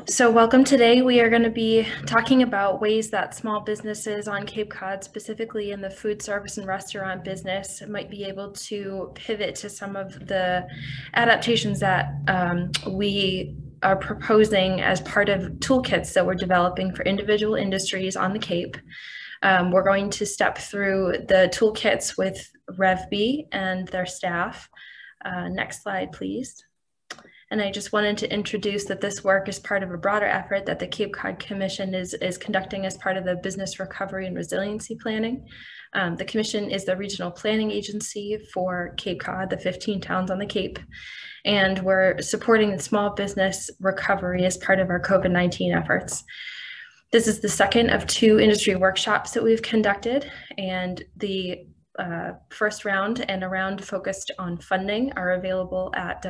So welcome today. We are going to be talking about ways that small businesses on Cape Cod, specifically in the food service and restaurant business, might be able to pivot to some of the adaptations that we are proposing as part of toolkits that we're developing for individual industries on the Cape. We're going to step through the toolkits with RevB and their staff. Next slide, please. And I just wanted to introduce that this work is part of a broader effort that the Cape Cod Commission is conducting as part of the Business Recovery and Resiliency Planning. The Commission is the regional planning agency for Cape Cod, the 15 towns on the Cape. And we're supporting the small business recovery as part of our COVID-19 efforts. This is the second of 2 industry workshops that we've conducted, and the first round and a round focused on funding are available at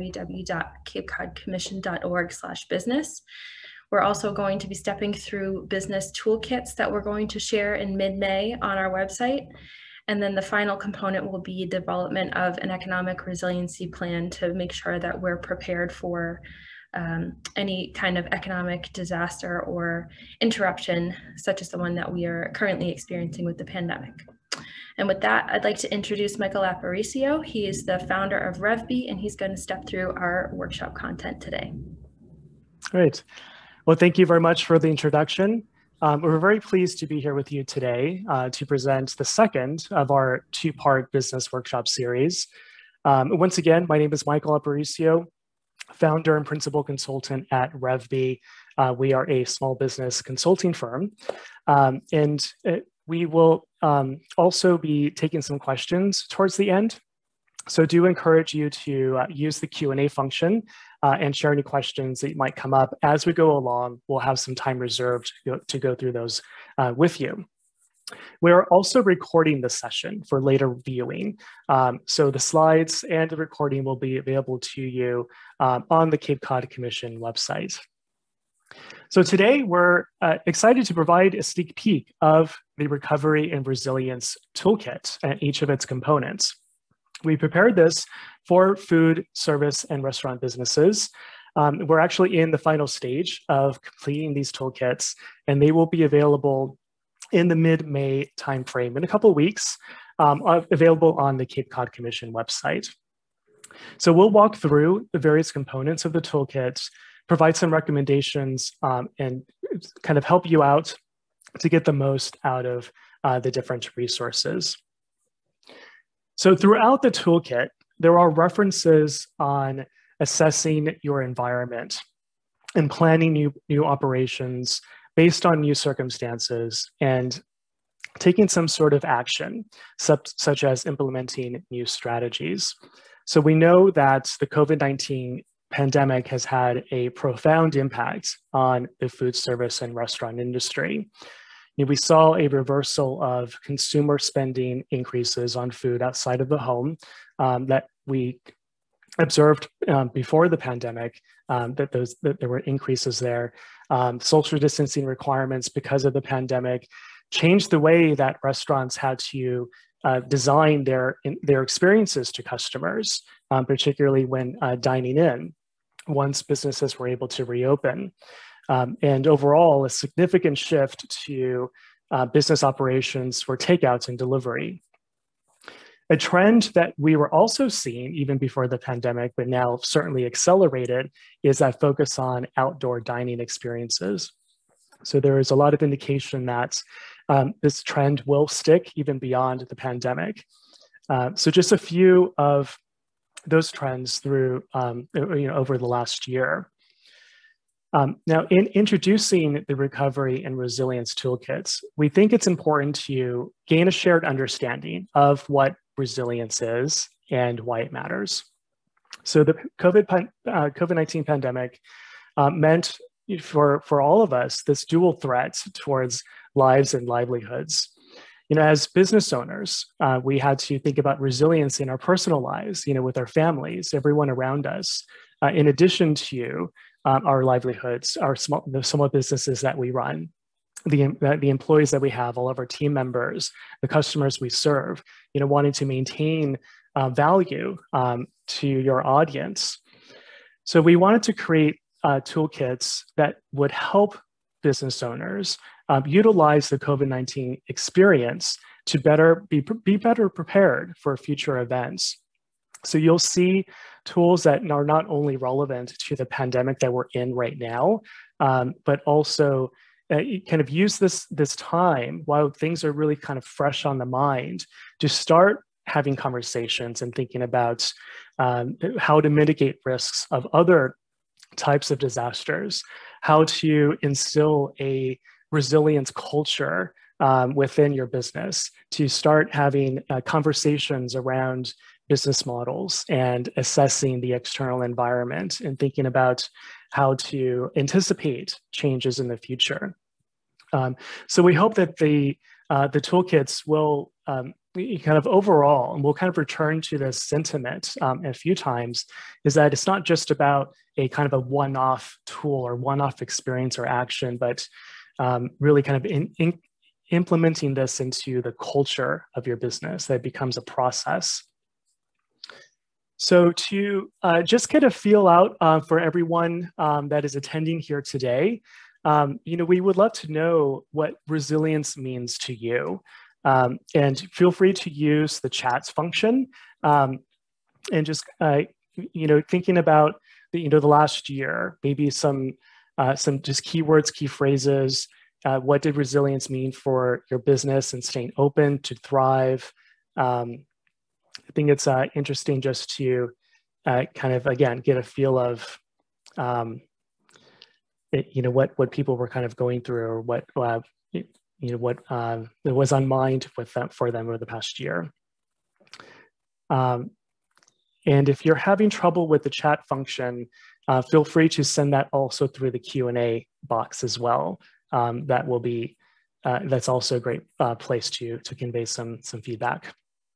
www.capecodcommission.org/business. We're also going to be stepping through business toolkits that we're going to share in mid-May on our website. And then the final component will be development of an economic resiliency plan to make sure that we're prepared for any kind of economic disaster or interruption, such as the one that we are currently experiencing with the pandemic. And with that, I'd like to introduce Michael Aparicio. He is the founder of RevB, and he's going to step through our workshop content today. Great. Well, thank you very much for the introduction. We're very pleased to be here with you today to present the second of our 2-part business workshop series. Once again, my name is Michael Aparicio, founder and principal consultant at RevB. We are a small business consulting firm, and we will also be taking some questions towards the end. So do encourage you to use the Q&A function and share any questions that might come up as we go along. We'll have some time reserved to go through those with you. We're also recording the session for later viewing. So the slides and the recording will be available to you on the Cape Cod Commission website. So today we're excited to provide a sneak peek of the Recovery and Resilience Toolkit and each of its components. We prepared this for food, service, and restaurant businesses. We're actually in the final stage of completing these toolkits, and they will be available in the mid-May timeframe in a couple of weeks, available on the Cape Cod Commission website. So we'll walk through the various components of the toolkit, provide some recommendations, and kind of help you out to get the most out of the different resources. So throughout the toolkit, there are references on assessing your environment and planning new operations based on new circumstances and taking some sort of action, such as implementing new strategies. So we know that the COVID-19 pandemic has had a profound impact on the food service and restaurant industry. We saw a reversal of consumer spending increases on food outside of the home that we observed before the pandemic, that there were increases there. Social distancing requirements because of the pandemic changed the way that restaurants had to design their experiences to customers, particularly when dining in, once businesses were able to reopen. And overall, a significant shift to business operations for takeouts and delivery. A trend that we were also seeing even before the pandemic, but now certainly accelerated, is that focus on outdoor dining experiences. So there is a lot of indication that this trend will stick even beyond the pandemic. So just a few of those trends through over the last year. Now, in introducing the Recovery and Resilience Toolkits, we think it's important to gain a shared understanding of what resilience is and why it matters. So the COVID-19 pandemic meant for all of us this dual threat towards lives and livelihoods. As business owners, we had to think about resilience in our personal lives, with our families, everyone around us, in addition to our livelihoods, the small businesses that we run, the employees that we have, all of our team members, the customers we serve, wanting to maintain value to your audience. So we wanted to create toolkits that would help business owners utilize the COVID-19 experience to be better prepared for future events. So you'll see tools that are not only relevant to the pandemic that we're in right now, but also kind of use this time while things are really kind of fresh on the mind to start having conversations and thinking about how to mitigate risks of other types of disasters, how to instill a resilience culture within your business, to start having conversations around business models and assessing the external environment and thinking about how to anticipate changes in the future. So we hope that the toolkits will kind of overall, and we'll kind of return to this sentiment a few times, is that it's not just about a kind of a one-off tool or one-off experience or action, but really kind of implementing this into the culture of your business, that it becomes a process. So to just get a feel out for everyone that is attending here today, we would love to know what resilience means to you. And feel free to use the chats function and just, thinking about the last year, maybe some just keywords, key phrases. What did resilience mean for your business and staying open to thrive? I think it's interesting just to kind of, again, get a feel of, what people were kind of going through, or what was on mind for them over the past year. And if you're having trouble with the chat function, feel free to send that also through the Q&A box as well. That's also a great place to convey some feedback.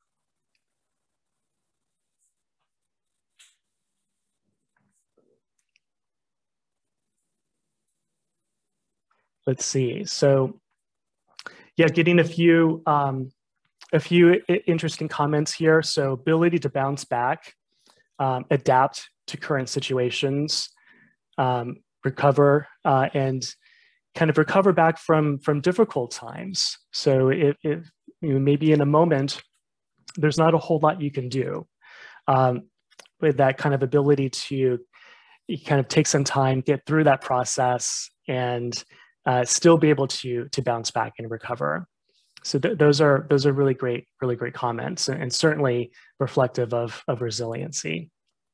Let's see. So, yeah, getting a few interesting comments here. So, ability to bounce back, adapt to current situations, recover, and kind of recover back from difficult times. So, if maybe in a moment, there's not a whole lot you can do. With that kind of ability to kind of take some time, get through that process, and still be able to bounce back and recover. So those are really great comments, and certainly reflective of resiliency.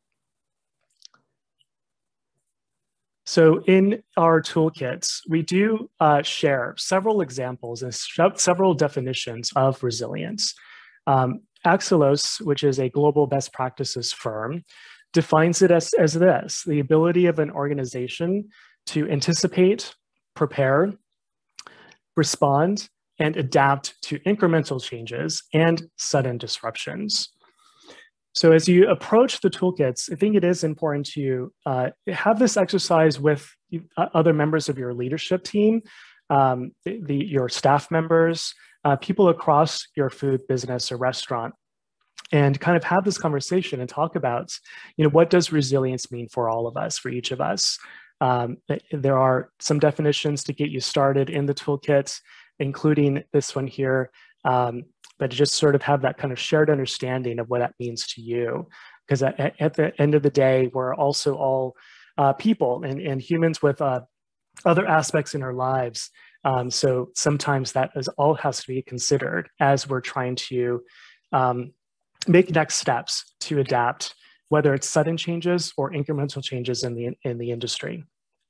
So in our toolkits, we do share several examples and several definitions of resilience. Axelos, which is a global best practices firm, defines it as this: the ability of an organization to anticipate, prepare, respond, and adapt to incremental changes and sudden disruptions. So as you approach the toolkits, I think it is important to have this exercise with other members of your leadership team, your staff members, people across your food business or restaurant, and kind of have this conversation and talk about, what does resilience mean for all of us, for each of us? There are some definitions to get you started in the toolkit, including this one here, but just sort of have that kind of shared understanding of what that means to you. Because at the end of the day, we're also all people and humans with other aspects in our lives. So sometimes that all has to be considered as we're trying to make next steps to adapt, whether it's sudden changes or incremental changes in the industry.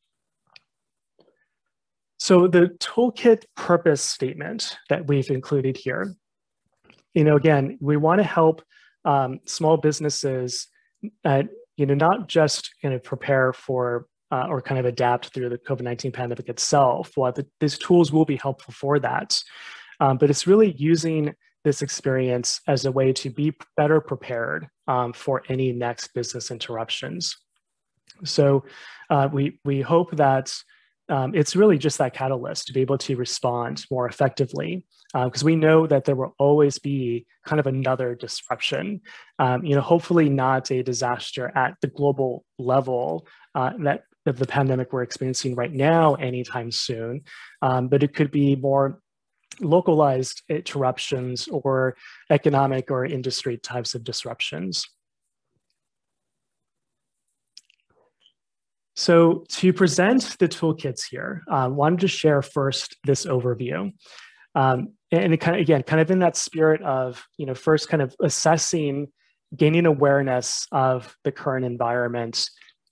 So the toolkit purpose statement that we've included here, again, we want to help small businesses, not just kind of prepare for or kind of adapt through the COVID-19 pandemic itself. While these tools will be helpful for that, but it's really using this experience as a way to be better prepared for any next business interruptions. So we hope that it's really just that catalyst to be able to respond more effectively, because we know that there will always be kind of another disruption, hopefully not a disaster at the global level that the pandemic we're experiencing right now anytime soon, but it could be more localized interruptions or economic or industry types of disruptions. So to present the toolkits here, I wanted to share first this overview. And it kind of in that spirit of, first kind of assessing, gaining awareness of the current environment,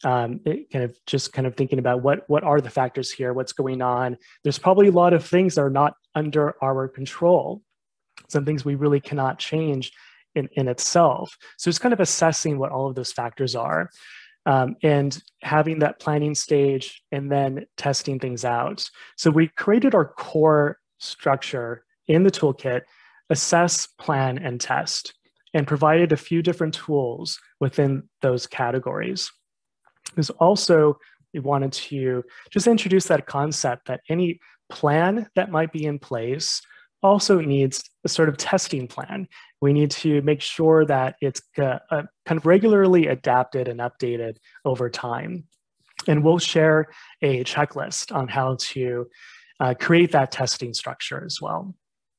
kind of thinking about what are the factors here, what's going on. There's probably a lot of things that are not under our control, some things we really cannot change in itself. So it's kind of assessing what all of those factors are. And having that planning stage and then testing things out. So we created our core structure in the toolkit: assess, plan, and test, and provided a few different tools within those categories. Because also we wanted to just introduce that concept that any plan that might be in place also needs a sort of testing plan. We need to make sure that it's kind of regularly adapted and updated over time. And we'll share a checklist on how to create that testing structure as well.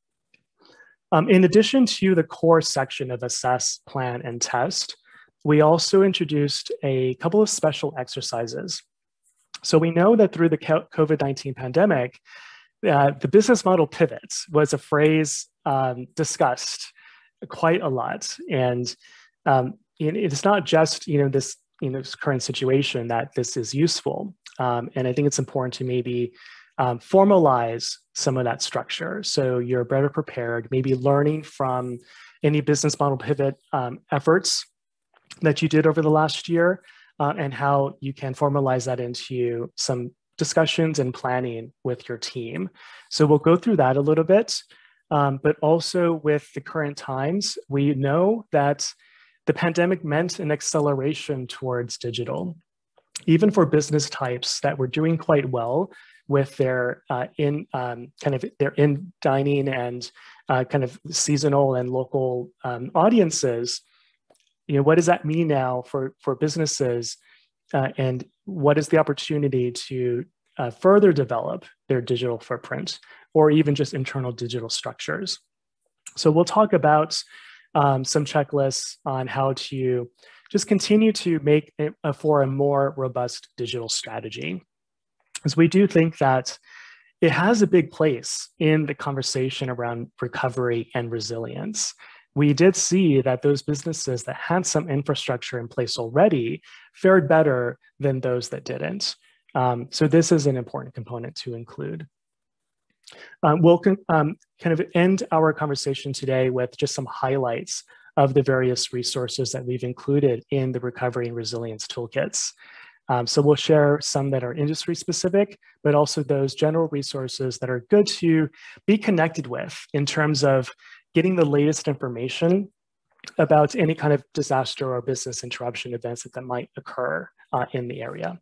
In addition to the core section of assess, plan, and test, we also introduced a couple of special exercises. So we know that through the COVID-19 pandemic, the business model pivots was a phrase discussed quite a lot. And it's not just this current situation that this is useful. And I think it's important to maybe formalize some of that structure so you're better prepared, maybe learning from any business model pivot efforts that you did over the last year, and how you can formalize that into some discussions and planning with your team. So we'll go through that a little bit, but also with the current times, we know that the pandemic meant an acceleration towards digital, even for business types that were doing quite well with their in dining and kind of seasonal and local audiences. What does that mean now for businesses, and what is the opportunity to further develop their digital footprint or even just internal digital structures? So we'll talk about some checklists on how to just continue to make it for a more robust digital strategy. Because we do think that it has a big place in the conversation around recovery and resilience. We did see that those businesses that had some infrastructure in place already fared better than those that didn't. So this is an important component to include. We'll kind of end our conversation today with just some highlights of the various resources that we've included in the Recovery and Resilience Toolkits. So we'll share some that are industry specific, but also those general resources that are good to be connected with in terms of getting the latest information about any kind of disaster or business interruption events that might occur in the area.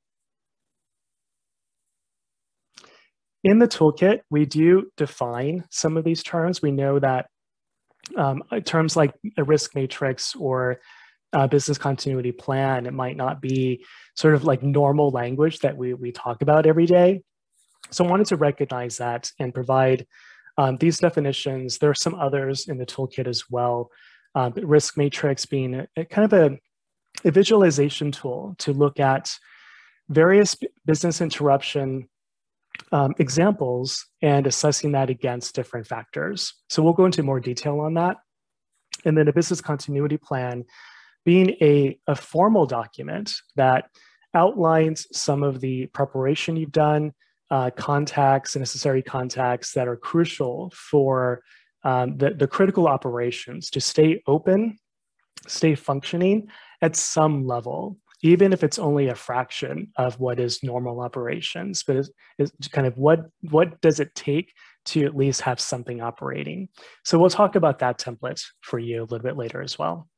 In the toolkit, we do define some of these terms. We know that terms like a risk matrix or business continuity plan, it might not be sort of like normal language that we talk about every day. So I wanted to recognize that and provide these definitions. There are some others in the toolkit as well. But risk matrix being a kind of a visualization tool to look at various business interruption examples and assessing that against different factors. So we'll go into more detail on that. And then a business continuity plan being a formal document that outlines some of the preparation you've done, contacts, necessary contacts that are crucial for the critical operations to stay open, stay functioning at some level, even if it's only a fraction of what is normal operations, but it's kind of what does it take to at least have something operating. So we'll talk about that template for you a little bit later as well.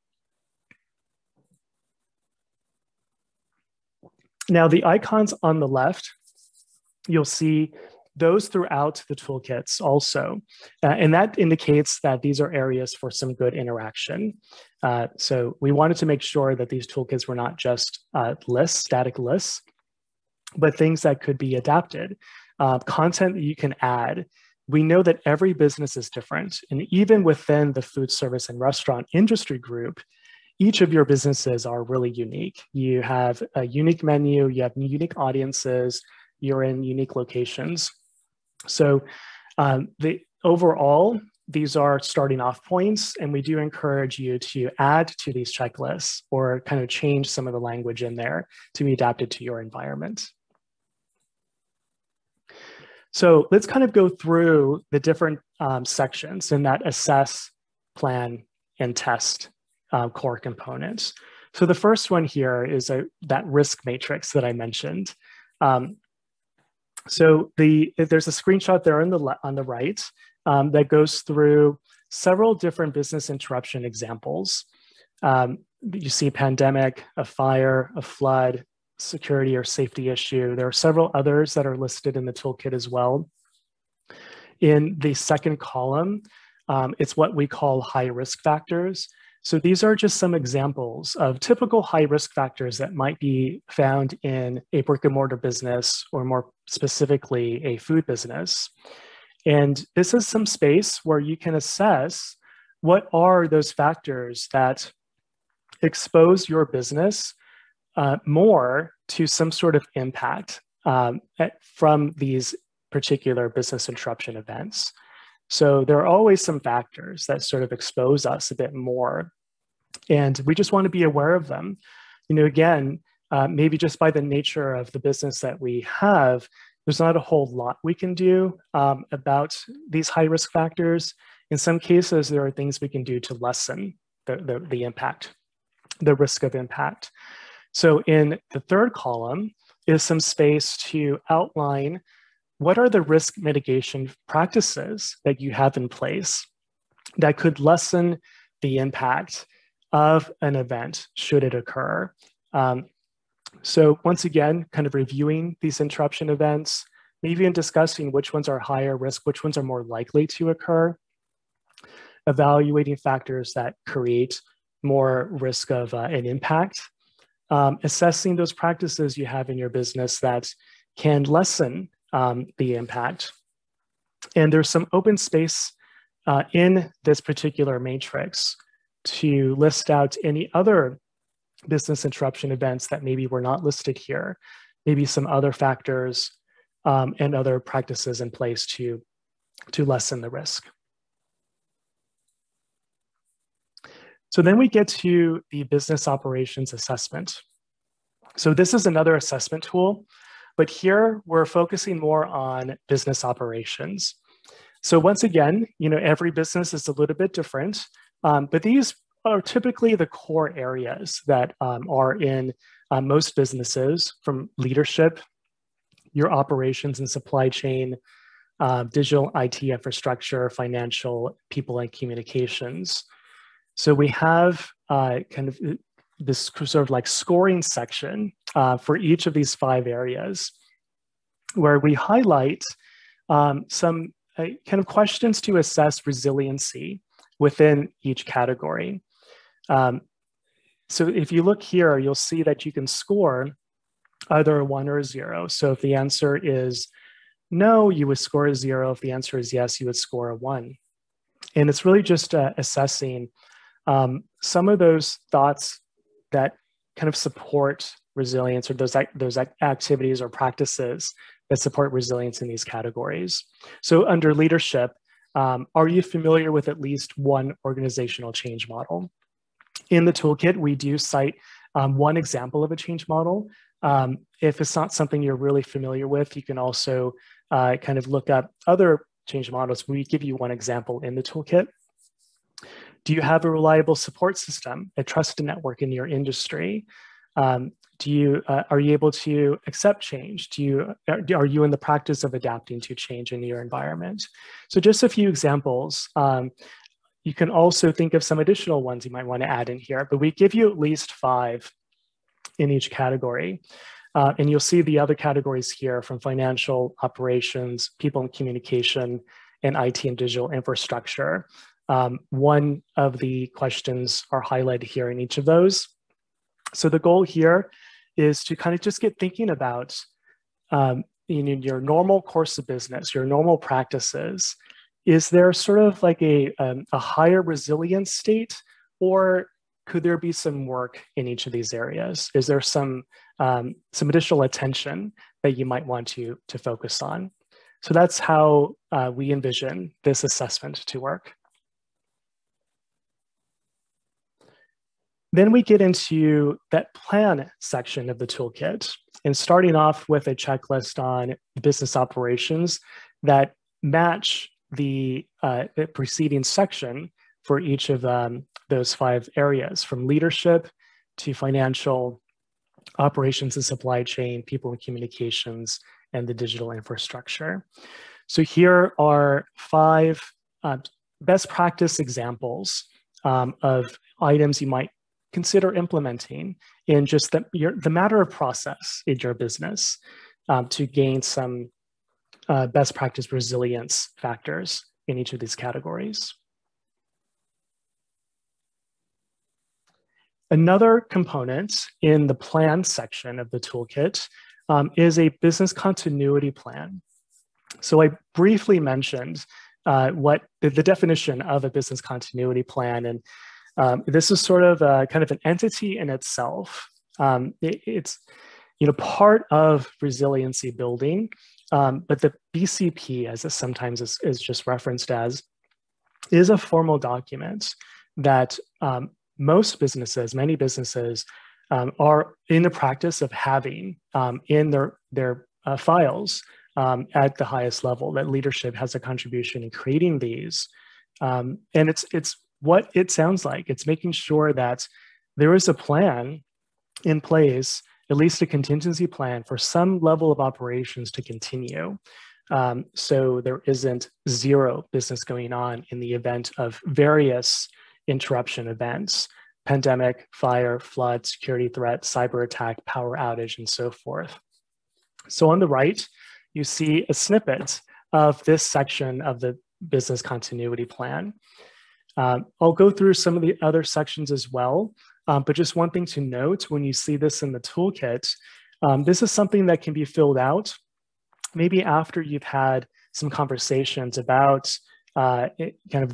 Now, the icons on the left, you'll see those throughout the toolkits also. And that indicates that these are areas for some good interaction. So we wanted to make sure that these toolkits were not just lists, static lists, but things that could be adapted, content that you can add. We know that every business is different. And even within the food service and restaurant industry group, each of your businesses are really unique. You have a unique menu, you have unique audiences, you're in unique locations. So overall, these are starting off points, and we do encourage you to add to these checklists or kind of change some of the language in there to be adapted to your environment. So let's kind of go through the different sections in that assess, plan, and test core components. So the first one here is that risk matrix that I mentioned. So there's a screenshot there on the right that goes through several different business interruption examples. You see a pandemic, a fire, a flood, security or safety issue. There are several others that are listed in the toolkit as well. In the second column, it's what we call high risk factors. So these are just some examples of typical high risk factors that might be found in a brick and mortar business, or more specifically, a food business. And this is some space where you can assess what are those factors that expose your business more to some sort of impact from these particular business interruption events. So there are always some factors that sort of expose us a bit more, and we just want to be aware of them. You know, again, maybe just by the nature of the business that we have, there's not a whole lot we can do about these high risk factors. In some cases, there are things we can do to lessen the impact, the risk of impact. So in the third column is some space to outline what are the risk mitigation practices that you have in place that could lessen the impact of an event should it occur. So once again, kind of reviewing these interruption events, maybe in discussing which ones are higher risk, which ones are more likely to occur, evaluating factors that create more risk of an impact, assessing those practices you have in your business that can lessen the impact. And there's some open space in this particular matrix to list out any other business interruption events that maybe were not listed here, maybe some other factors and other practices in place to lessen the risk. So then we get to the business operations assessment. So this is another assessment tool, but here we're focusing more on business operations. So once again, you know, every business is a little bit different, but these are typically the core areas that are in most businesses, from leadership, your operations and supply chain, digital IT infrastructure, financial, people, and communications. So we have kind of this sort of like scoring section for each of these 5 areas, where we highlight some kind of questions to assess resiliency within each category. So if you look here, you'll see that you can score either a 1 or a 0. So if the answer is no, you would score a 0. If the answer is yes, you would score a 1. And it's really just assessing some of those thoughts that kind of support resilience, or those activities or practices that support resilience in these categories. So under leadership, are you familiar with at least one organizational change model? In the toolkit, we do cite one example of a change model. If it's not something you're really familiar with, you can also kind of look up other change models. We give you one example in the toolkit. Do you have a reliable support system, a trusted network in your industry? Are you able to accept change? Are you in the practice of adapting to change in your environment? So just a few examples. You can also think of some additional ones you might want to add in here, but we give you at least 5 in each category. And you'll see the other categories here, from financial, operations, people and communication, and IT and digital infrastructure. One of the questions are highlighted here in each of those. So the goal here is to kind of just get thinking about in your normal course of business, your normal practices, is there sort of like a higher resilience state, or could there be some work in each of these areas? Is there some additional attention that you might want to focus on? So that's how we envision this assessment to work. Then we get into that plan section of the toolkit, and starting off with a checklist on business operations that match the preceding section for each of those 5 areas, from leadership to financial, operations and supply chain, people and communications, and the digital infrastructure. So here are 5 best practice examples of items you might consider implementing in just the matter of process in your business to gain some best practice resilience factors in each of these categories. Another component in the plan section of the toolkit is a business continuity plan. So I briefly mentioned what the definition of a business continuity plan, and this is sort of kind of an entity in itself. It's part of resiliency building, but the BCP, as it sometimes is just referenced as, is a formal document that many businesses are in the practice of having in their files at the highest level, that leadership has a contribution in creating these. And it's what it sounds like. It's making sure that there is a plan in place, at least a contingency plan for some level of operations to continue. So there isn't zero business going on in the event of various interruption events: pandemic, fire, flood, security threat, cyber attack, power outage, and so forth. So on the right, you see a snippet of this section of the business continuity plan. I'll go through some of the other sections as well, but just one thing to note when you see this in the toolkit, this is something that can be filled out maybe after you've had some conversations about kind of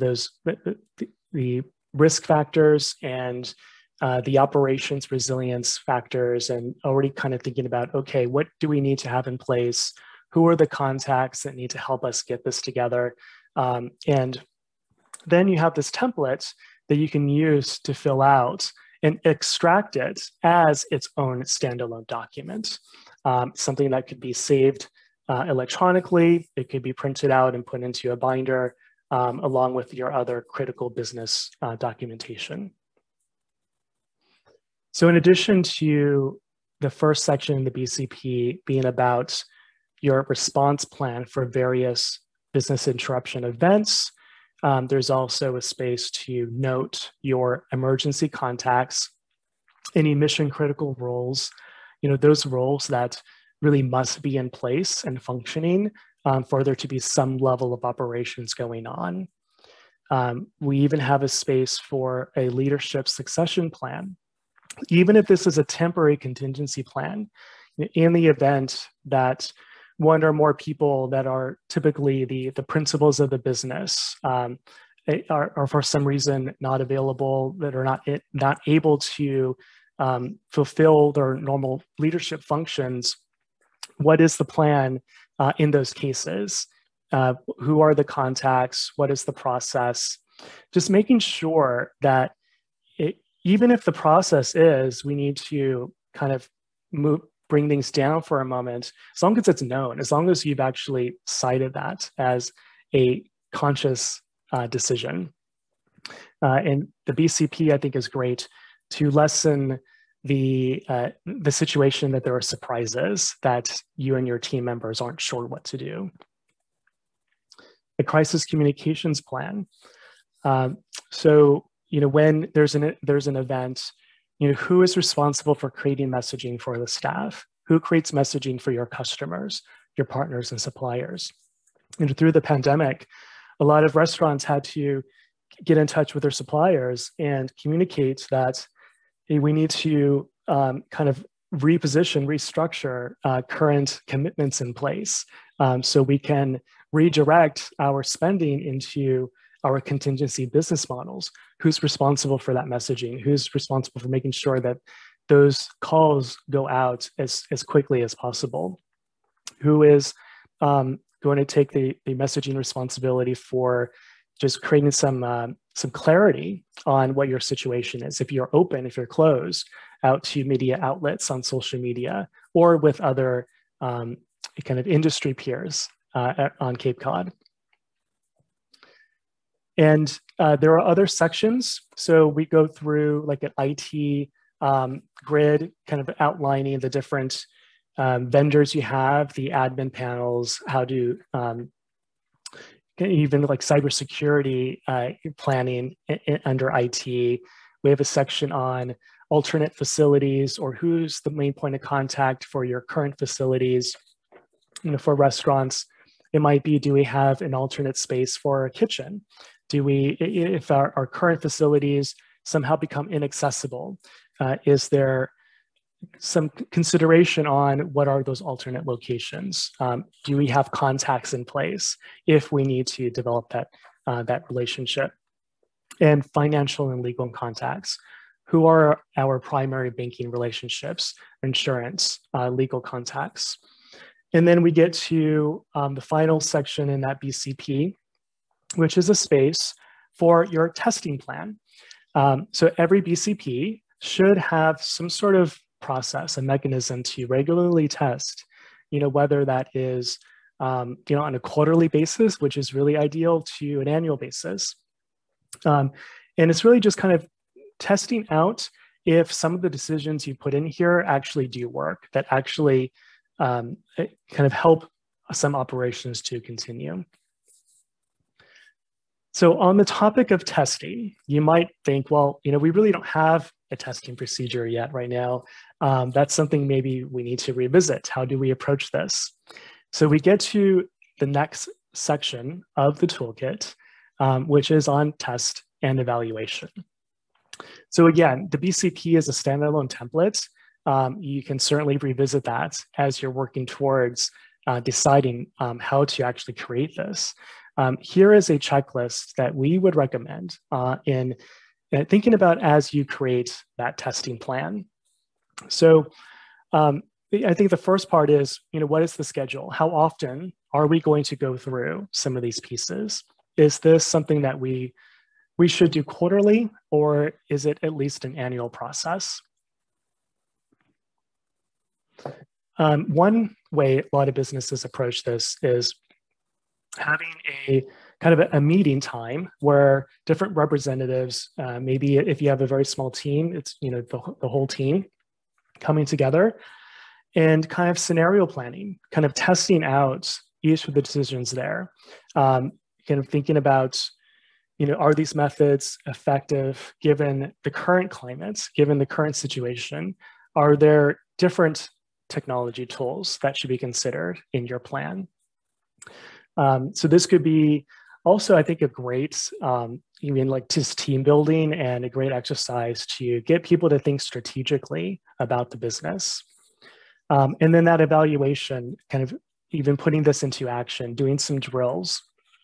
the risk factors and the operations resilience factors, and already kind of thinking about, okay, what do we need to have in place? Who are the contacts that need to help us get this together? And then you have this template that you can use to fill out and extract it as its own standalone document. Something that could be saved electronically. It could be printed out and put into a binder along with your other critical business documentation. So in addition to the first section in the BCP being about your response plan for various business interruption events, there's also a space to note your emergency contacts, any mission critical roles, those roles that really must be in place and functioning for there to be some level of operations going on. We even have a space for a leadership succession plan. Even if this is a temporary contingency plan, in the event that one or more people that are typically the principals of the business are for some reason not available, that are not able to fulfill their normal leadership functions, what is the plan in those cases? Who are the contacts? What is the process? Just making sure that even if the process is, we need to kind of bring things down for a moment, as long as it's known, as long as you've actually cited that as a conscious decision. And the BCP, I think, is great to lessen the situation that there are surprises that you and your team members aren't sure what to do. A crisis communications plan. So when there's an event, who is responsible for creating messaging for the staff? Who creates messaging for your customers, your partners, and suppliers? And through the pandemic, a lot of restaurants had to get in touch with their suppliers and communicate that, hey, we need to kind of reposition, restructure current commitments in place, so we can redirect our spending into our contingency business models. Who's responsible for that messaging? Who's responsible for making sure that those calls go out as quickly as possible? Who is going to take the messaging responsibility for just creating some clarity on what your situation is, if you're open, if you're closed, out to media outlets on social media or with other kind of industry peers on Cape Cod. And there are other sections. So we go through like an IT grid, kind of outlining the different vendors you have, the admin panels, how to even like cybersecurity planning under IT. We have a section on alternate facilities, or who's the main point of contact for your current facilities. You know, for restaurants, it might be, do we have an alternate space for a kitchen? Do we, if our current facilities somehow become inaccessible, is there some consideration on what are those alternate locations? Do we have contacts in place if we need to develop that relationship? And financial and legal contacts. Who are our primary banking relationships, insurance, legal contacts? And then we get to the final section in that BCP, which is a space for your testing plan. So every BCP should have some sort of process, a mechanism to regularly test, you know, whether that is, you know, on a quarterly basis, which is really ideal, to an annual basis. And it's really just kind of testing out if some of the decisions you put in here actually do work, that actually kind of help some operations to continue. So on the topic of testing, you might think, well, you know, we really don't have a testing procedure yet right now. That's something maybe we need to revisit. How do we approach this? So we get to the next section of the toolkit, which is on test and evaluation. So again, the BCP is a standalone template. You can certainly revisit that as you're working towards deciding how to actually create this. Here is a checklist that we would recommend in thinking about as you create that testing plan. So I think the first part is, you know, what is the schedule? How often are we going to go through some of these pieces? Is this something that we should do quarterly, or is it at least an annual process? One way a lot of businesses approach this is having a kind of a meeting time where different representatives, maybe if you have a very small team, it's, you know, the whole team coming together and kind of scenario planning, kind of testing out each of the decisions there, kind of thinking about, you know, are these methods effective given the current climate, given the current situation? Are there different technology tools that should be considered in your plan? So this could be also, I think, a great, even like just team building and a great exercise to get people to think strategically about the business. And then that evaluation, kind of even putting this into action, doing some drills.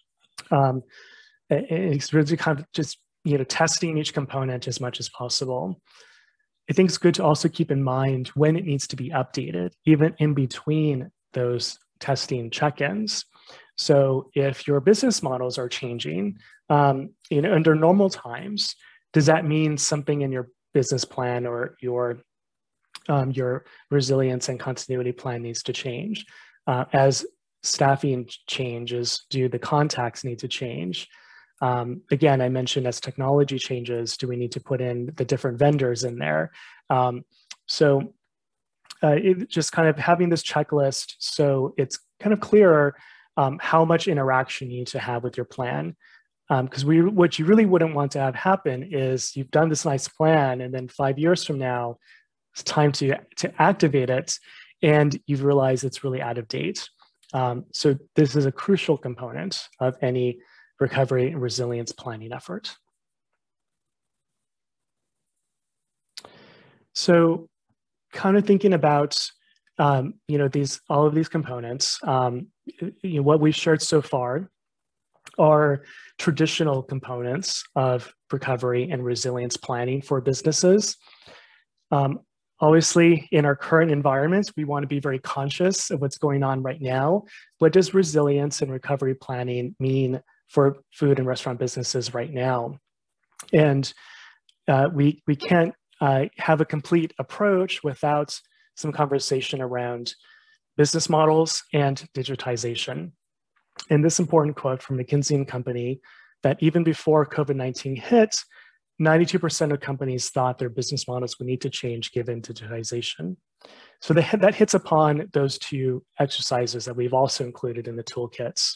It's really kind of just, you know, testing each component as much as possible. I think it's good to also keep in mind when it needs to be updated, even in between those testing check-ins. So if your business models are changing, you know, under normal times, does that mean something in your business plan or your resilience and continuity plan needs to change? As staffing changes, do the contacts need to change? Again, I mentioned as technology changes, do we need to put in the different vendors in there? So it just kind of having this checklist so it's kind of clearer how much interaction you need to have with your plan. Because what you really wouldn't want to have happen is you've done this nice plan and then 5 years from now, it's time to activate it and you've realized it's really out of date. So this is a crucial component of any recovery and resilience planning effort. So kind of thinking about all of these components, what we've shared so far are traditional components of recovery and resilience planning for businesses. Obviously, in our current environment, we want to be very conscious of what's going on right now. What does resilience and recovery planning mean for food and restaurant businesses right now? And we can't have a complete approach without some conversation around business models and digitization. And this important quote from McKinsey & Company, that even before COVID-19 hit, 92% of companies thought their business models would need to change given digitization. So that hits upon those two exercises that we've also included in the toolkits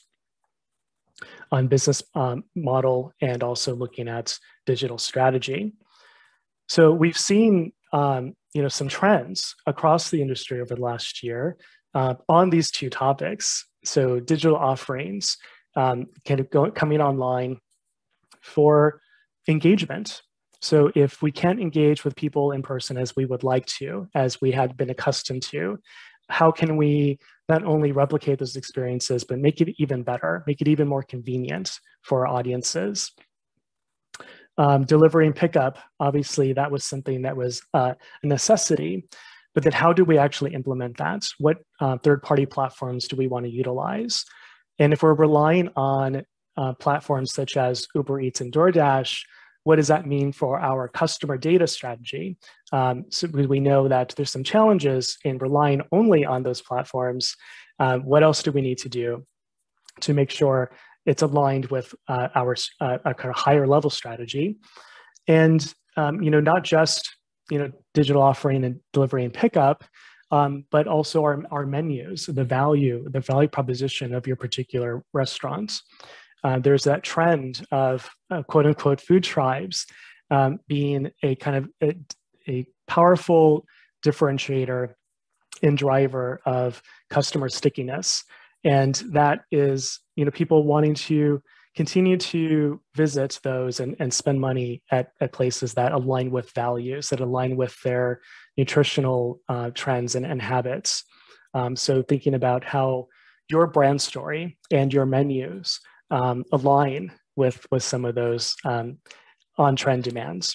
on business model and also looking at digital strategy. So we've seen some trends across the industry over the last year on these two topics. So digital offerings coming online for engagement. So if we can't engage with people in person as we would like to, as we had been accustomed to, how can we not only replicate those experiences, but make it even better, make it even more convenient for our audiences? Delivery and pickup, obviously that was something that was a necessity, but then how do we actually implement that? What third-party platforms do we want to utilize? And if we're relying on platforms such as Uber Eats and DoorDash, what does that mean for our customer data strategy? So we know that there's some challenges in relying only on those platforms. What else do we need to do to make sure it's aligned with our kind of higher level strategy? And not just digital offering and delivery and pickup, but also our menus, the value proposition of your particular restaurant. There's that trend of quote unquote food tribes being a kind of a powerful differentiator and driver of customer stickiness. And that is, people wanting to continue to visit those and spend money at places that align with values, that align with their nutritional trends and habits. So thinking about how your brand story and your menus align with some of those on-trend demands.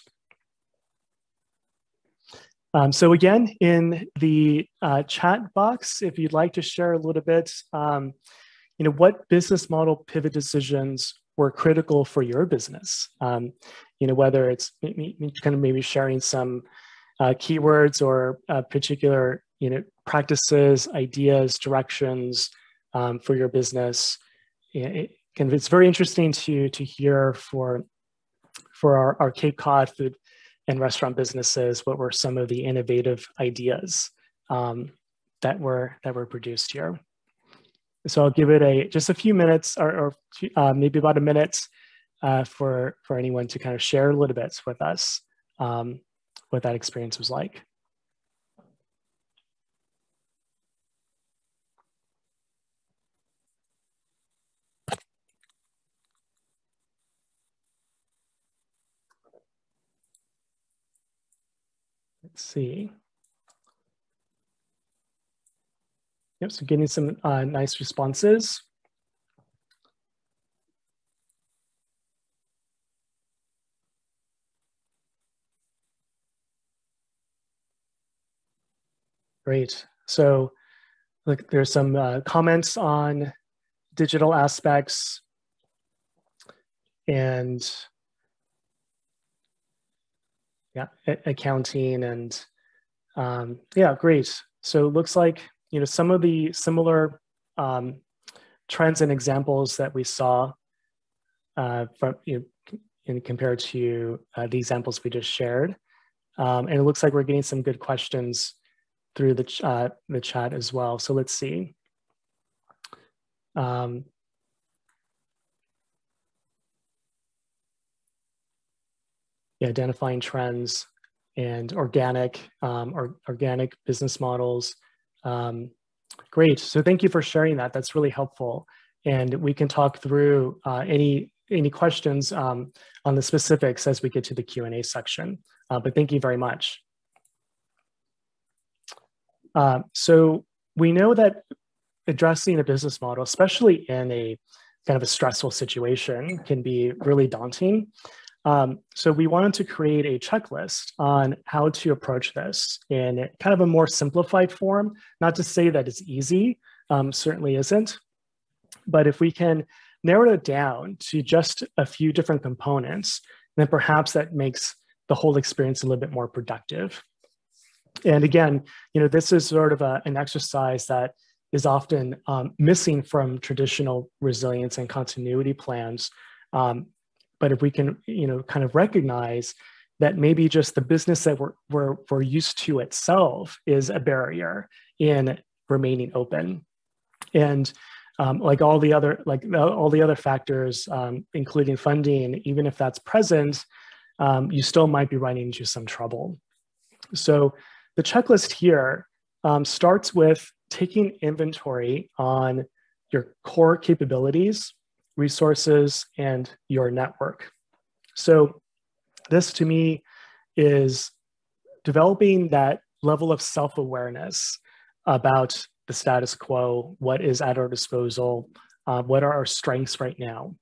So again, in the chat box, if you'd like to share a little bit, what business model pivot decisions were critical for your business? Whether it's kind of maybe sharing some keywords or particular practices, ideas, directions for your business. It's very interesting to hear for our Cape Cod food and restaurant businesses, what were some of the innovative ideas that were produced here. So I'll give it just a few minutes or maybe about a minute for anyone to kind of share a little bit with us what that experience was like. Let's see. Yep, so getting some nice responses. Great. So look, there's some comments on digital aspects and accounting and yeah, great. So it looks like some of the similar trends and examples that we saw from compared to the examples we just shared, and it looks like we're getting some good questions through the chat as well. So let's see. Identifying trends and organic business models. Great. So thank you for sharing that. That's really helpful. And we can talk through any questions on the specifics as we get to the Q&A section. But thank you very much. So we know that addressing a business model, especially in a kind of a stressful situation, can be really daunting. So we wanted to create a checklist on how to approach this in kind of a more simplified form. Not to say that it's easy, certainly isn't, but if we can narrow it down to just a few different components, then perhaps that makes the whole experience a little bit more productive. And again, this is sort of an exercise that is often missing from traditional resilience and continuity plans. But if we can, kind of recognize that maybe just the business that we're used to itself is a barrier in remaining open, and like all the other factors, including funding, even if that's present, you still might be running into some trouble. So the checklist here starts with taking inventory on your core capabilities, resources, and your network. So this to me is developing that level of self-awareness about the status quo, what is at our disposal, what are our strengths right now.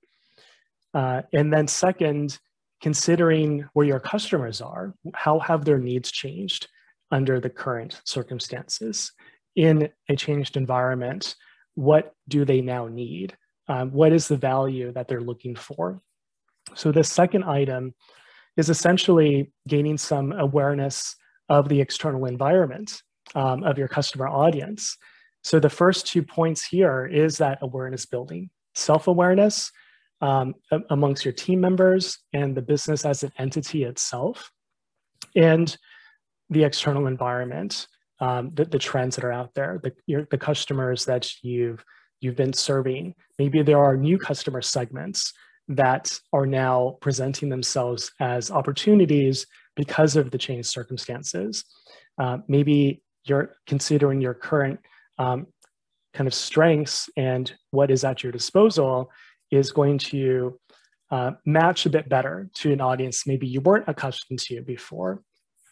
And then second, considering where your customers are, how have their needs changed under the current circumstances? In a changed environment, what do they now need? What is the value that they're looking for? So the second item is essentially gaining some awareness of the external environment of your customer audience. So the first 2 points here is that awareness building, self-awareness amongst your team members and the business as an entity itself, and the external environment, the trends that are out there, the customers that you've been serving. Maybe there are new customer segments that are now presenting themselves as opportunities because of the changed circumstances. Maybe you're considering your current kind of strengths and what is at your disposal is going to match a bit better to an audience maybe you weren't accustomed to before.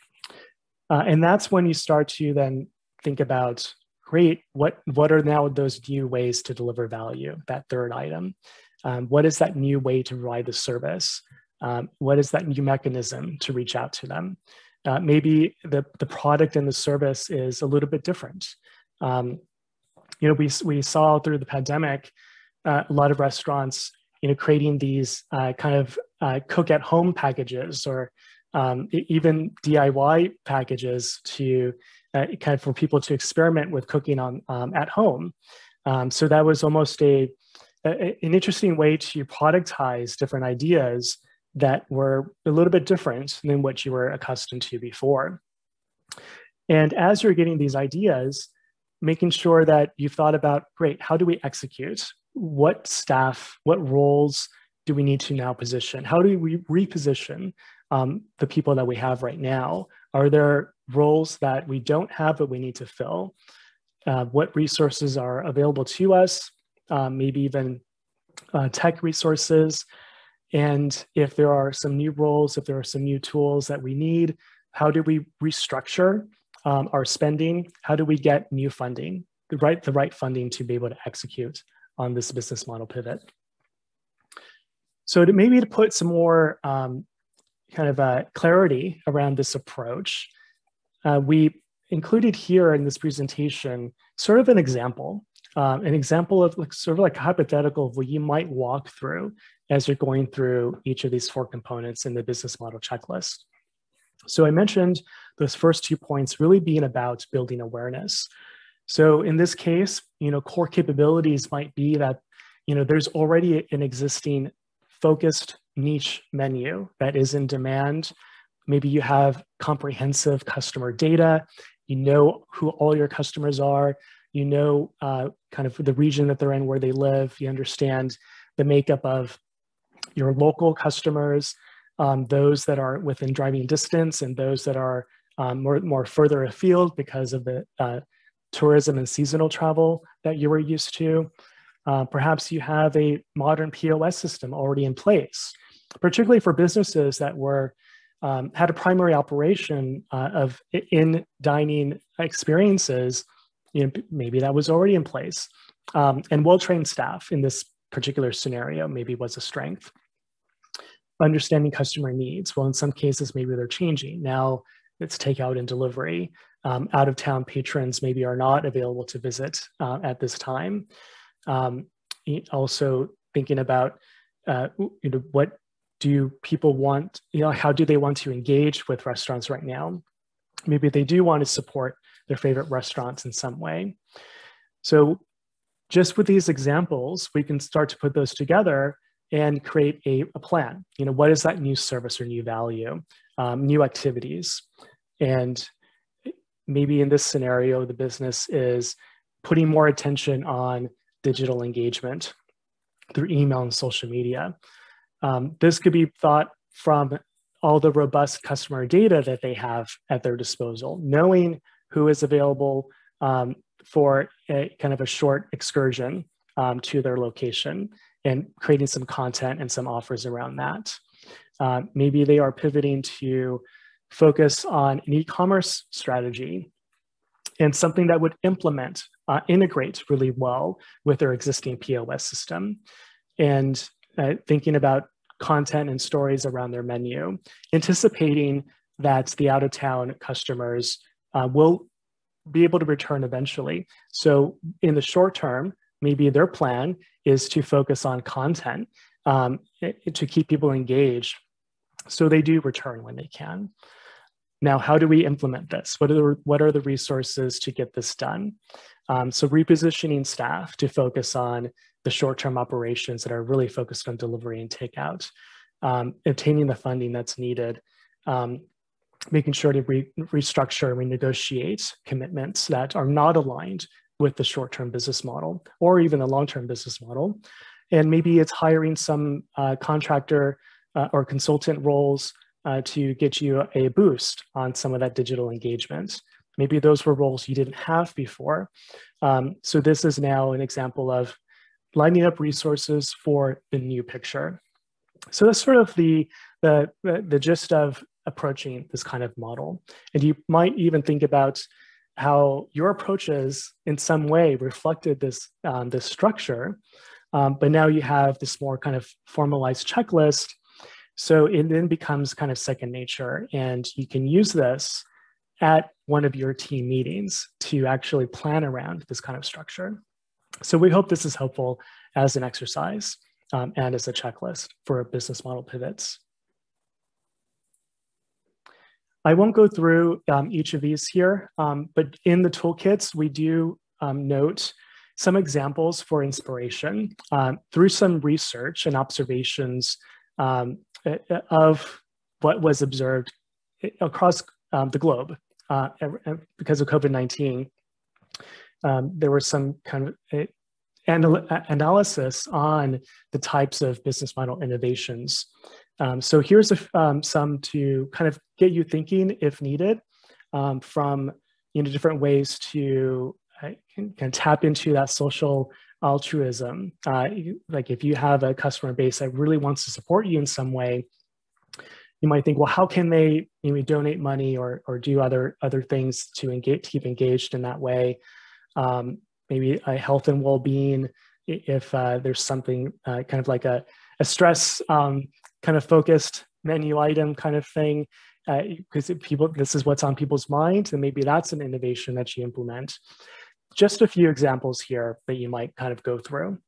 And that's when you start to then think about, great, what are now those new ways to deliver value, that third item? What is that new way to provide the service? What is that new mechanism to reach out to them? Maybe the product and the service is a little bit different. We saw through the pandemic, a lot of restaurants, creating these kind of cook at home packages or even DIY packages to kind of for people to experiment with cooking on at home. So that was almost an interesting way to productize different ideas that were a little bit different than what you were accustomed to before. And as you're getting these ideas, making sure that you've thought about, great, how do we execute? What staff, what roles do we need to now position? How do we reposition the people that we have right now? Are there roles that we don't have but we need to fill? What resources are available to us? Maybe even tech resources. And if there are some new roles, if there are some new tools that we need, how do we restructure our spending? How do we get new funding, the right funding to be able to execute on this business model pivot? So maybe to put some more kind of clarity around this approach, we included here in this presentation sort of an example of sort of like a hypothetical of what you might walk through as you're going through each of these 4 components in the business model checklist. So I mentioned those first 2 points really being about building awareness. So in this case, core capabilities might be that, there's already an existing focused niche menu that is in demand. Maybe you have comprehensive customer data, you know who all your customers are, kind of the region that they're in, where they live, you understand the makeup of your local customers, those that are within driving distance and those that are more further afield because of the tourism and seasonal travel that you were used to. Perhaps you have a modern POS system already in place, particularly for businesses that were had a primary operation of in-dining experiences, maybe that was already in place. And well-trained staff in this particular scenario maybe was a strength. Understanding customer needs. Well, in some cases, maybe they're changing. Now it's takeout and delivery. Out-of-town patrons maybe are not available to visit at this time. Also thinking about, what do people want, how do they want to engage with restaurants right now? Maybe they do want to support their favorite restaurants in some way. So just with these examples, we can start to put those together and create a plan. What is that new service or new value, new activities? And maybe in this scenario, the business is putting more attention on digital engagement through email and social media. This could be thought from all the robust customer data that they have at their disposal, knowing who is available for a kind of a short excursion to their location, and creating some content and some offers around that. Maybe they are pivoting to focus on an e-commerce strategy and something that would integrate really well with their existing POS system, and thinking about content and stories around their menu, anticipating that the out-of-town customers will be able to return eventually. So in the short term, maybe their plan is to focus on content to keep people engaged so they do return when they can. Now, how do we implement this? What are the resources to get this done? So repositioning staff to focus on the short-term operations that are really focused on delivery and takeout, obtaining the funding that's needed, making sure to restructure and renegotiate commitments that are not aligned with the short-term business model or even the long-term business model. And maybe it's hiring some contractor or consultant roles to get you a boost on some of that digital engagement. Maybe those were roles you didn't have before. So this is now an example of lining up resources for the new picture. So that's sort of the gist of approaching this kind of model. And you might even think about how your approaches in some way reflected this structure, but now you have this more kind of formalized checklist. So it then becomes kind of second nature, and you can use this at one of your team meetings to actually plan around this kind of structure. So we hope this is helpful as an exercise and as a checklist for business model pivots. I won't go through each of these here, but in the toolkits, we do note some examples for inspiration through some research and observations of what was observed across the globe. Because of COVID-19, there was some kind of analysis on the types of business model innovations. So here's some to kind of get you thinking if needed, from different ways to kind of tap into that social altruism. Like if you have a customer base that really wants to support you in some way, you might think, well, how can they donate money or do other things to keep engaged in that way? Maybe a health and well-being, if there's something kind of like a stress kind of focused menu item kind of thing, because this is what's on people's minds, and maybe that's an innovation that you implement. Just a few examples here that you might kind of go through.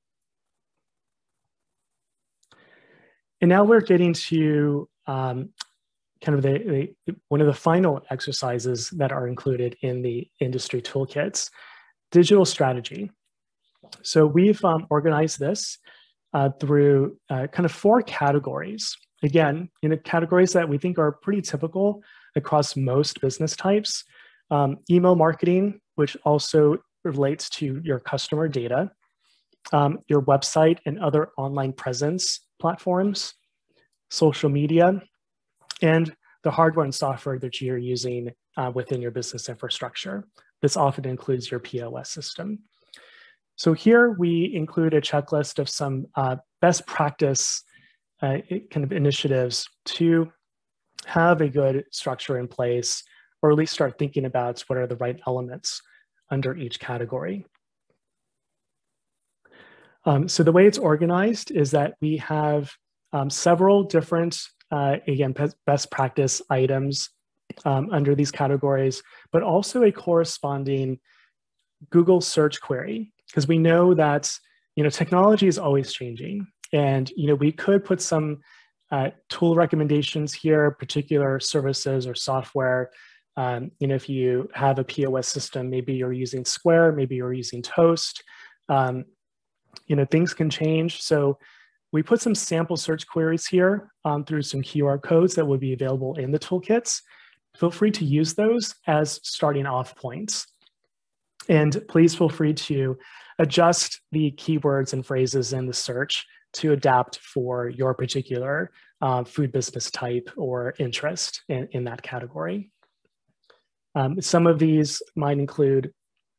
And now we're getting to kind of one of the final exercises that are included in the industry toolkits, digital strategy. So we've organized this through kind of 4 categories. Again, categories that we think are pretty typical across most business types. Email marketing, which also relates to your customer data, your website and other online presence platforms, social media, and the hardware and software that you're using within your business infrastructure. This often includes your POS system. So here we include a checklist of some best practice kind of initiatives to have a good structure in place, or at least start thinking about what are the right elements under each category. So the way it's organized is that we have several different, again, best practice items under these categories, but also a corresponding Google search query, because we know that technology is always changing, and we could put some tool recommendations here, particular services or software. If you have a POS system, maybe you're using Square, maybe you're using Toast. Things can change. So we put some sample search queries here through some QR codes that will be available in the toolkits. Feel free to use those as starting off points. And please feel free to adjust the keywords and phrases in the search to adapt for your particular food business type or interest in that category. Some of these might include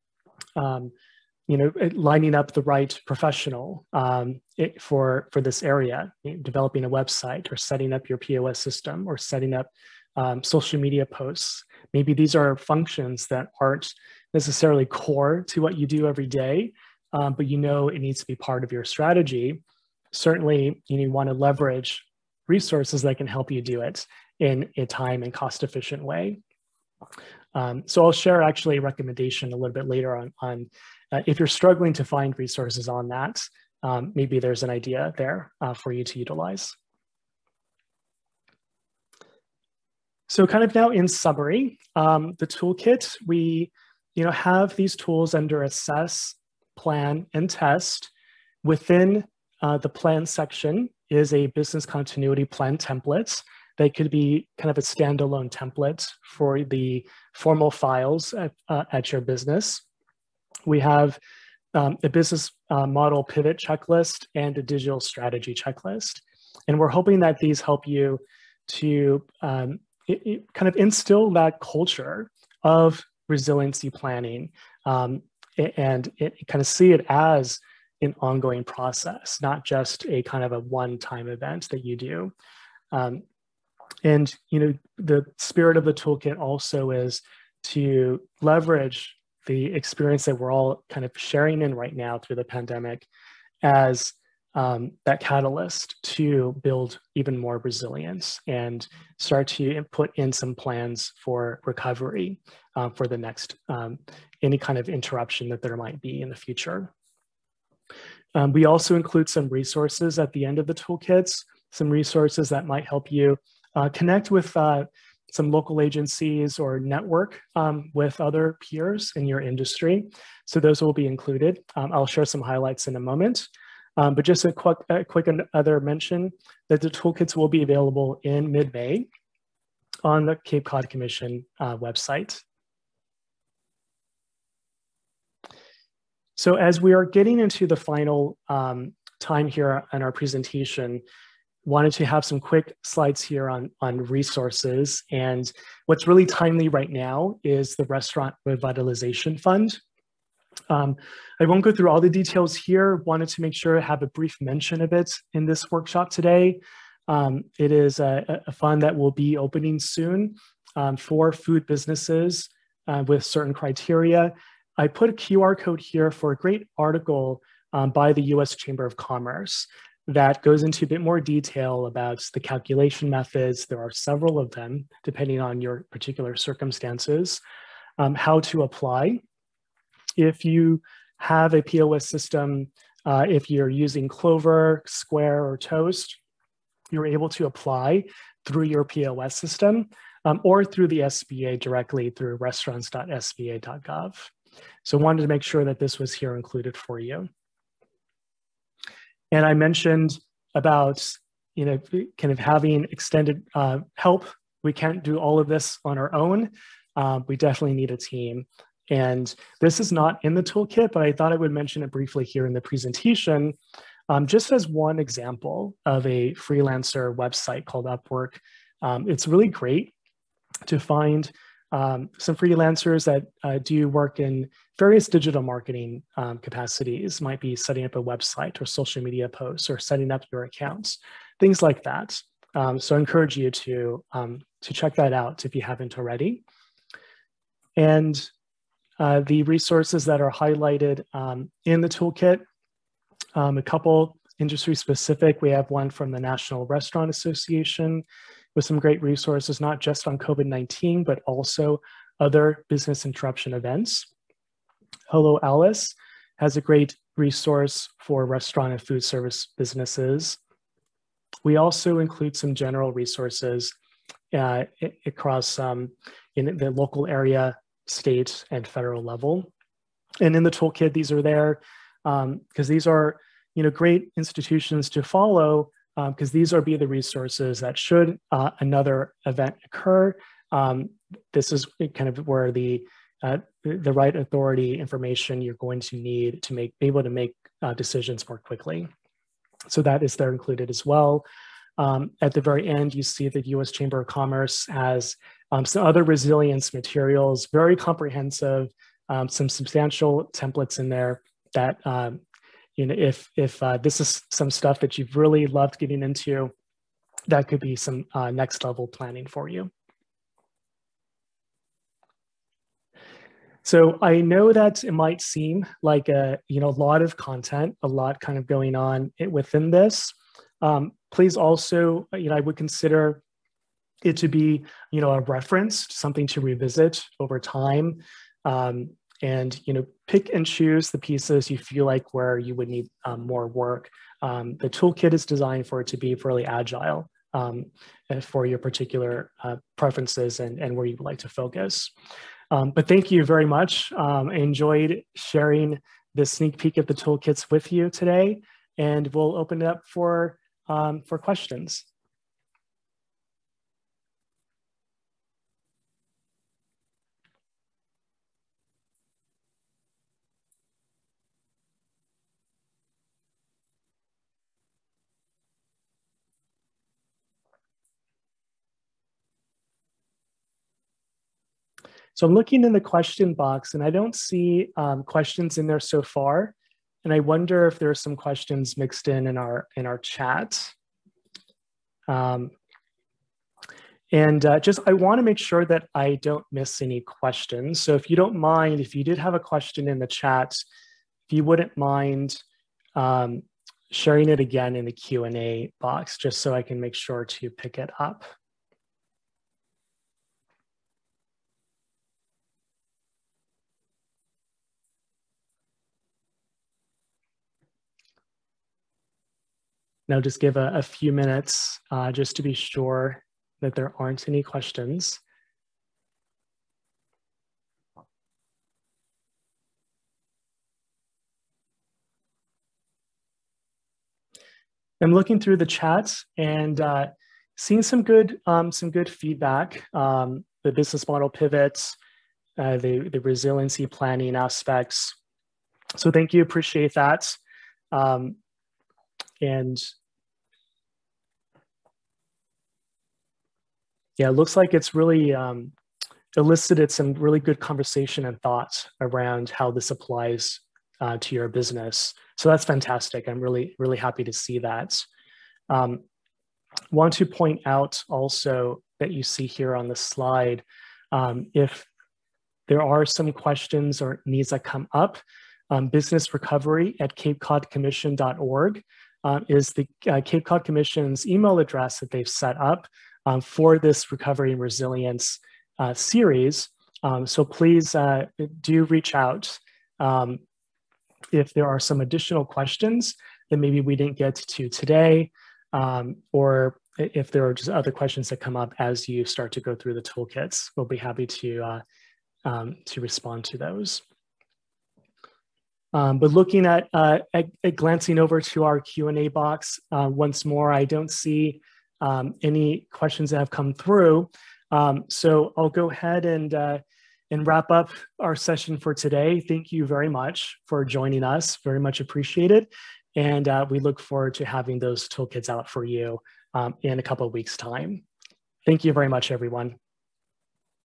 lining up the right professional for this area, developing a website or setting up your POS system or setting up social media posts. Maybe these are functions that aren't necessarily core to what you do every day, but it needs to be part of your strategy. Certainly, you want to leverage resources that can help you do it in a time and cost-efficient way. So I'll share actually a recommendation a little bit later on if you're struggling to find resources on that, maybe there's an idea there for you to utilize. So kind of now in summary, the toolkit, we have these tools under assess, plan, and test. Within the plan section is a business continuity plan template that could be kind of a standalone template for the formal files at your business. We have a business model pivot checklist and a digital strategy checklist. And we're hoping that these help you to kind of instill that culture of resiliency planning and kind of see it as an ongoing process, not just a kind of a one-time event that you do. And the spirit of the toolkit also is to leverage the experience that we're all kind of sharing in right now through the pandemic as that catalyst to build even more resilience and start to put in some plans for recovery for the next, any kind of interruption that there might be in the future. We also include some resources at the end of the toolkits, some resources that might help you connect with some local agencies or network with other peers in your industry. So those will be included. I'll share some highlights in a moment. But just a quick other mention that the toolkits will be available in mid-May on the Cape Cod Commission website. So as we are getting into the final time here in our presentation, wanted to have some quick slides here on resources. And what's really timely right now is the Restaurant Revitalization Fund. I won't go through all the details here. Wanted to make sure I have a brief mention of it in this workshop today. It is a fund that will be opening soon for food businesses with certain criteria. I put a QR code here for a great article by the US Chamber of Commerce that goes into a bit more detail about the calculation methods. There are several of them, depending on your particular circumstances, how to apply. If you have a POS system, if you're using Clover, Square, or Toast, you're able to apply through your POS system or through the SBA directly through restaurants.sba.gov. So I wanted to make sure that this was here included for you. And I mentioned about, kind of having extended help. We can't do all of this on our own. We definitely need a team. And this is not in the toolkit, but I thought I would mention it briefly here in the presentation, just as one example of a freelancer website called Upwork. It's really great to find some freelancers that do work in various digital marketing capacities, might be setting up a website or social media posts or setting up your accounts, things like that. So I encourage you to check that out if you haven't already. And the resources that are highlighted in the toolkit, a couple industry specific. We have one from the National Restaurant Association with some great resources, not just on COVID-19, but also other business interruption events. Hello Alice has a great resource for restaurant and food service businesses. We also include some general resources across in the local area, state, and federal level. And in the toolkit, these are there because these are great institutions to follow because these are the resources that should another event occur. This is kind of where the right authority information you're going to need to be able to make decisions more quickly. So that is there included as well. At the very end, you see the U.S. Chamber of Commerce has some other resilience materials, very comprehensive, some substantial templates in there that, if this is some stuff that you've really loved getting into, that could be some next level planning for you. So I know that it might seem like a lot of content, a lot kind of going on within this. Please also, I would consider it to be, a reference, something to revisit over time, and pick and choose the pieces you feel like where you would need more work. The toolkit is designed for it to be fairly agile for your particular preferences and where you would like to focus. But thank you very much. I enjoyed sharing this sneak peek at the toolkits with you today, and we'll open it up for questions. So I'm looking in the question box and I don't see questions in there so far. And I wonder if there are some questions mixed in our chat. I want to make sure that I don't miss any questions. So if you don't mind, if you did have a question in the chat, if you wouldn't mind sharing it again in the Q&A box, just so I can make sure to pick it up. Now just give a few minutes just to be sure that there aren't any questions. I'm looking through the chat and seeing some good feedback. The business model pivots, the resiliency planning aspects. So thank you, appreciate that. And yeah, it looks like it's really elicited some really good conversation and thoughts around how this applies to your business. So that's fantastic. I'm really, really happy to see that. Want to point out also that you see here on the slide, if there are some questions or needs that come up, businessrecovery@capecodcommission.org is the Cape Cod Commission's email address that they've set up for this Recovery and Resilience series. So please do reach out if there are some additional questions that maybe we didn't get to today, or if there are just other questions that come up as you start to go through the toolkits. We'll be happy to respond to those. But looking at glancing over to our Q&A box once more, I don't see any questions that have come through. So I'll go ahead and wrap up our session for today. Thank you very much for joining us. Very much appreciated. And we look forward to having those toolkits out for you in a couple of weeks' time. Thank you very much, everyone.